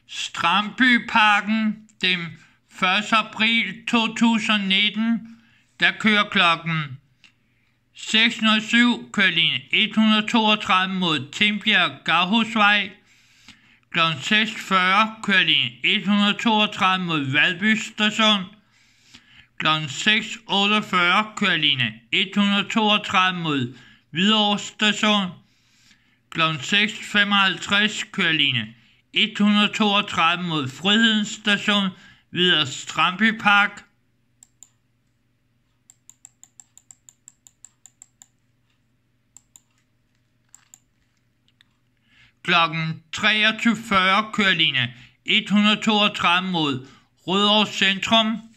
Strandbyparken den 1. april 2019, der kører klokken 6.07 kører linje 132 mod Tingbjerg Gravhusvej. Kl. 6.40 kører linje 132 mod Valby Station. Kl. 6.48 kører linje 132 mod Hvidovre Station. Kl. 6.55 kører linje 132 mod Friheden Station videre Strandbypark. Kl. 23.40 kører linje 132 mod Rødovre Centrum.